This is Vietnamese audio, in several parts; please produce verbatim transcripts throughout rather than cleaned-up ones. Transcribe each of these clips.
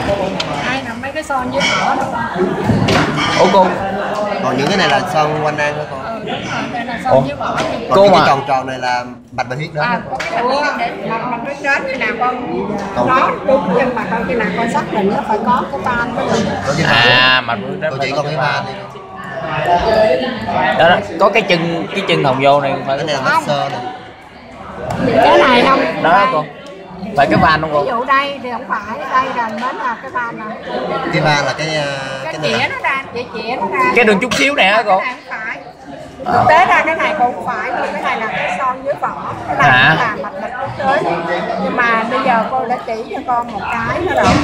Đây là mấy cái son với mỡ đó. Ủa cô? Còn những cái này là son quanh nang đó con. Ừ, đúng rồi, đây là son với mỡ. Còn Cô những mà cái tròn tròn này là bạch bạch huyết đó. À, ủa, mặt mặt huyết đến khi nào con nó đúng, nhưng mà con khi nào con xác định nó phải có cái van đó rồi. À, mặt huyết đến. Cô chỉ có cái van đi. Đó, đó, có cái chân cái chân hồng vô này phải Cái này là vắt sơ này. Cái này không? đó cô. Phải cái van không cô? Ví dụ đây thì không phải, đây là đến là cái van này. Cái van là cái Cái cái chĩa này. nó ra, chĩa chĩa nó ra. Cái đường chút xíu nè hả cô? Cái này không phải. Thực tế ra cái này cũng không phải, nhưng cái này là cái son dưới vỏ. Cái này À. là mạch mạch quốc tế. Nhưng mà bây giờ cô đã chỉ cho con một cái nữa rồi.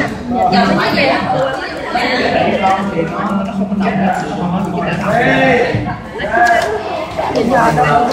Bây giờ đâu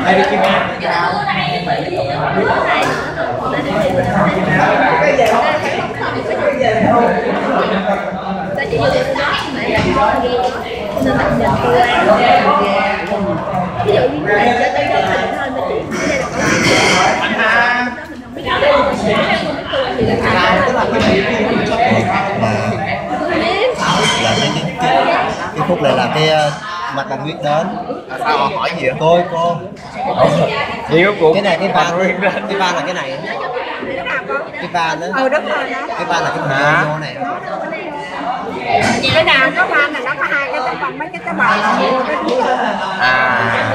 là cái, cái, cái, cái khúc này là cái mặt bạch huyết đến. À, sao họ hỏi gì vậy? Cô cô. Gì cô? Cái này cái van cái van là cái này. Cái van đó. ừ đúng rồi đó. Cái van là cái thằng vô này. Cái nào có van là nó có hai cái tế bào, mấy cái tế bào là mua cái gì. À.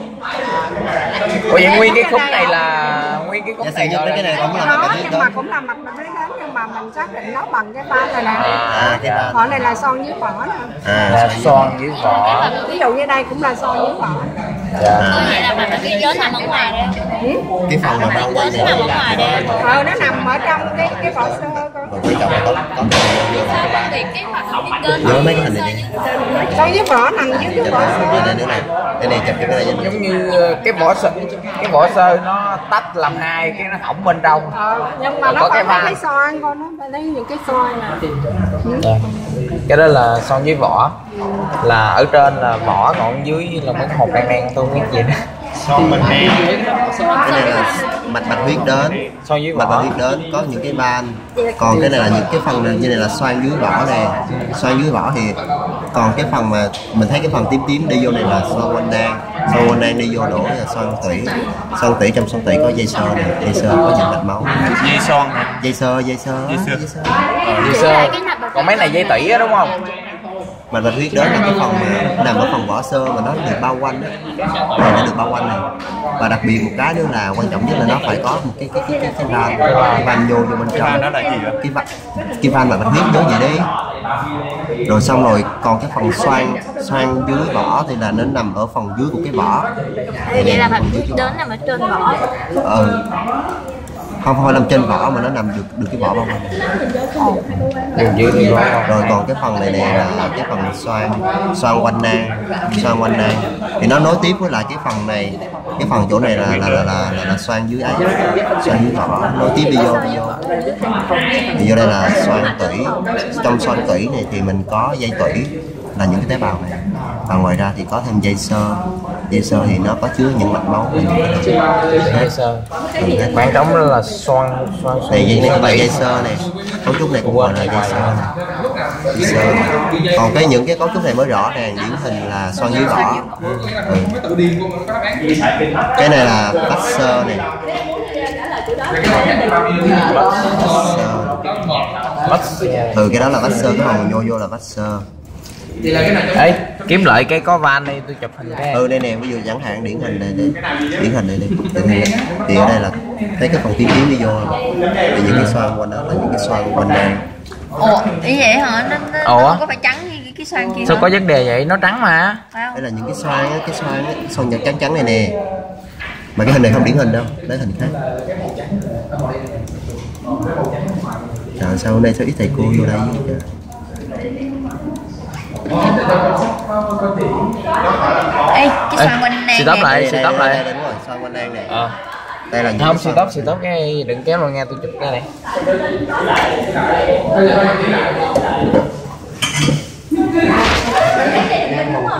Ủa vậy nguyên cái khúc này là nguyên cái khúc Giả sử này như rồi cái này cũng là Nó mặt bạch huyết nhưng mà đó. cũng là mặt bạch huyết đến, nhưng mà mình xác định nó bằng cái van này nè. À cái van. Còn này là son dưới vỏ nè. À là son dưới vỏ. Ví dụ như đây cũng là son dưới vỏ. Dạ. Vậy là mặt cái giới nằm ở ngoài đây. cái phần mà bao quanh này Nằm ở ngoài đây. Ờ nó nằm ở trong cái cái vỏ sơ con. còn quan trọng là có có vô là cái van. Thì cái hoạt động cái kênh Nhớ mấy cái hình này đi. Son dưới vỏ nằm dưới cái Cho vỏ nó sơ. đây nữa này. Đây này chụp cái này cho Giống như cái vỏ sơ cái vỏ sơ nó tách làm hai cái nó hỏng bên trong. Ờ nhưng mà Có nó cái phải lấy van. cái son con, nó phải lấy những cái son nè. Dạ. Cái đó là son dưới vỏ, là ở trên là vỏ còn dưới là mấy hột đen đen tôi không biết gì đó. Son bên này. cái này là mạch bạch huyết đến. Son dưới Mạch bạch vỏ. huyết đến có những cái van. Còn cái này là những cái phần này, như này là xoang dưới vỏ này. Xoang dưới vỏ thì còn cái phần mà mình thấy cái phần tím tím đi vô này là xoang quanh nang. Xoang quanh nang đi vô đổ là xoang tủy. Xoang tủy, trong xoang tủy có dây xơ này, dây xơ có những mạch máu. Dây son nè. Dây xơ, dây xơ, dây xơ. Dây sơ. Còn mấy này dây tủy á đúng không? Mạch bạch huyết đến là cái phần mà nằm ở phần vỏ sơ mà nó được bao quanh đó. Này nó được bao quanh này. Và đặc biệt một cái nữa là quan trọng nhất là nó phải có một cái cái cái cái, cái van, cái van vô vô bên trong. Nó là gì vậy? Cái van, cái van mạch bạch huyết nhớ vậy đi. Rồi xong rồi còn cái phần xoang xoang dưới vỏ thì là nó nằm ở phần dưới của cái vỏ. vậy là mặt huyết đến nằm ở trên vỏ. Ừ. Không phải nằm trên vỏ mà nó nằm được được cái vỏ bao quanh. Đường dưới đi vỏ. Rồi còn cái phần này nè là cái phần xoang xoang quanh nang, xoang quanh nang thì nó nối tiếp với lại cái phần này, cái phần chỗ này là là là là, là, là xoang dưới ấy, xoang dưới vỏ nối tiếp đi vô đi vô. Thì vô đây là xoang tủy. Trong xoang tủy này thì mình có dây tủy là những cái tế bào này, và ngoài ra thì có thêm dây xơ. Dây xơ thì nó có chứa những mạch máu và những cái này. Dây sơ. Quan trọng là xoan xoan Này dây này cũng là dây xơ này, cấu trúc này cũng gọi là dây xơ này. Dây xơ. Còn cái những cái cấu trúc này mới rõ ràng điển hình là xoan dưới vỏ. Ừ. Cái này là vách xơ này. Vách. Ừ, cái đó là vách xơ, cái màu nhô vô là vách xơ. Ê, kiếm lại cái có van đi tôi chụp hình cái. Ừ đây nè, ví dụ chẳng hạn điển hình này đây, điển hình này đi. Thì, thì ở đây là thấy cái phần tím tím đi vô thì những cái xoang quanh đó là những cái xoang quanh đây. Ồ, ý vậy hả? Nó, nó, Ủa? nó không có phải trắng như cái, cái xoang kia. Sao có vấn đề vậy? Nó trắng mà. Phải không? Đây là những cái xoang á, cái xoang á, xoang nhật trắng trắng này nè. Mà cái hình này không điển hình đâu, lấy hình khác. Trời sao hôm nay sao ít thầy cô vô đây vậy? Ê, cái xoang quanh nang stop lại, Đây, đây, stop đây, lại. đây, đúng rồi, xoang quanh nang này. Ờ. Đây là những Không, cái xoang- stop, stop cái đừng kéo rồi nghe tôi chụp cái này.